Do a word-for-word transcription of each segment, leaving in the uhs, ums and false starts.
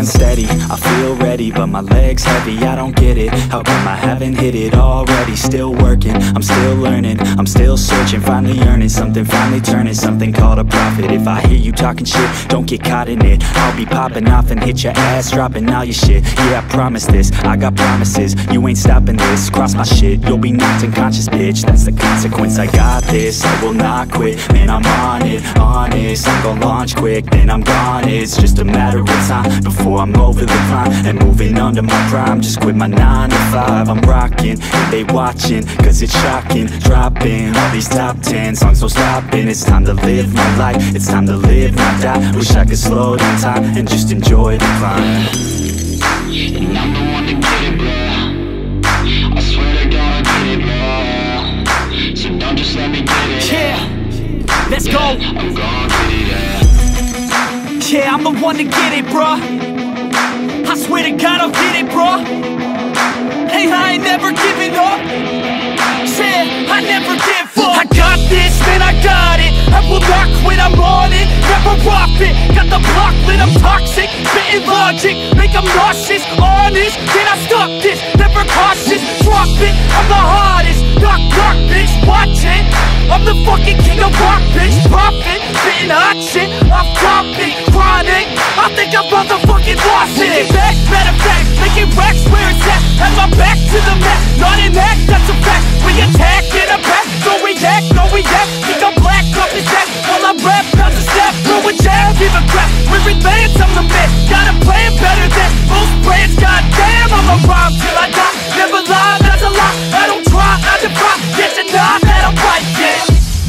unsteady, I feel ready, but my legs heavy, I don't get it. How come I haven't hit it already? Still working, I'm still learning, I'm still searching, finally earning something, finally turning something called a profit. If I hear you talking shit, don't get caught in it. I'll be popping off and hit your ass, dropping all your shit. Yeah, I promise this, I got promises, you ain't stopping this. Cross my shit, you'll be knocked unconscious, bitch. That's the consequence, I got this, I will not quit. Man, I'm on it, honest, I'm gon' launch quick, then I'm gone. It's just a matter of time before I'm over the climb and moving under my prime. Just quit my nine to five, I'm rocking, and they watching, cause it's shocking. Dropping all these top ten songs, no stopping. It's time to live my life, it's time to live, not die. Wish I could slow down time and just enjoy the climb. And I'm the one to get it, bro. I swear to God I get it, bro. So don't just let me get it. Yeah, let's yeah, go. I'm gon' get it, yeah. Yeah, I'm the one to get it, bruh. I swear to God I'll get it, bruh. Hey, I ain't never giving up. Yeah, I never give up. I got this, man, I got it. I will not quit, I'm on it. Never off it. Got the block lit, I'm toxic. Spitting logic, make them nauseous. Honest, can I stop this? Never cautious, drop it. I'm the hardest. Knock, knock, bitch, watch it. I'm the fucking king of rock, bitch. Profit, spitting hot shit. I'm topic, chronic. I think I'm motherfucking lost it. Taking back, matter of fact, making racks where it's at. Have my back to the mat, not an act, that's a fact. We attack in a back, don't react, no react. Think I'm black, off his back, while I rap, bounce a step. Throw a jab, give a crap. We're advanced, I'm the man. Got a plan better than most brands. Goddamn, I'ma rhyme till I die. Never lie, that's a lie. I don't try, I defy. Get to die, that I'm right, yeah.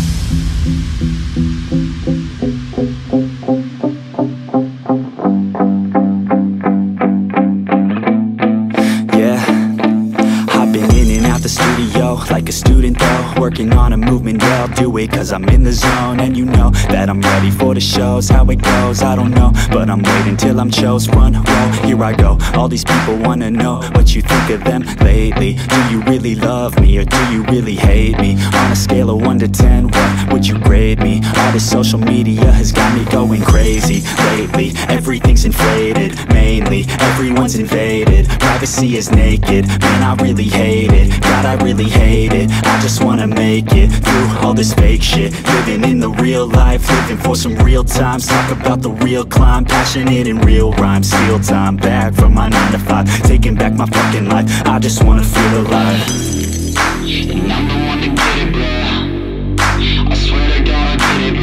Like a student though, working on a movement, yeah, I'll do it cause I'm in the zone. And you know that I'm ready for the shows. How it goes, I don't know, but I'm waiting till I'm chose. Front row, here I go. All these people wanna know what you think of them lately. Do you really love me or do you really hate me? On a scale of one to ten, what would you grade me? All this social media has got me going crazy lately. Everything's inflated, mainly everyone's invaded. Privacy is naked, man, I really hate it. God, I really hate it. I just wanna make it through all this fake shit. Living in the real life, living for some real times. Talk about the real climb, passionate in real rhymes. Steal time back from my nine to five, taking back my fucking life. I just wanna feel alive. And I'm the one to get it, bro. I swear to God I get it,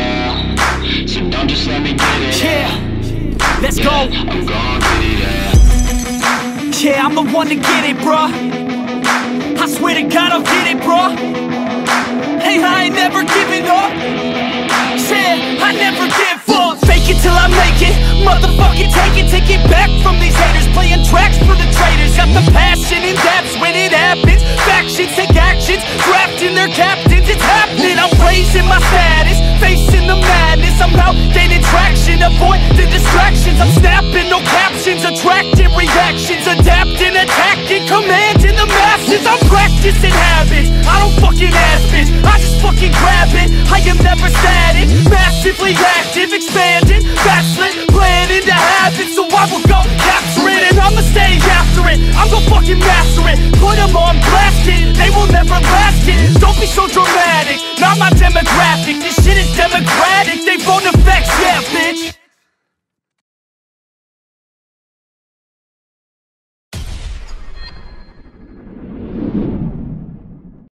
bro. So don't just let me get it. Yeah, let's yeah, go. I'm gon' get it, yeah. Yeah, I'm the one to get it, bruh. I swear to God I'll get it, bruh. Hey, I ain't never giving up. Yeah, I never give up. Fake it till I make it. Motherfucking take it, take it back from these haters. Playing tracks for the traitors. Got the passion in depths when it happens. Factions take actions, drafting their captains. It's happening, I'm raising my status, facing the madness. I'm out gaining traction, avoid the distractions. I'm snapping, no captions, attracting reactions. Adapting, attacking, commanding the masses. I'm practicing habits, I don't fucking ask bitch, I just fucking grab it. I am never static, massively active, expanding, backslid, planning to have it. So I will go capture it and I'ma stay after it. I'm gonna fucking master it, put them on blast it. They will never last it, don't be so dramatic. Not my demographic, this shit is democratic. They vote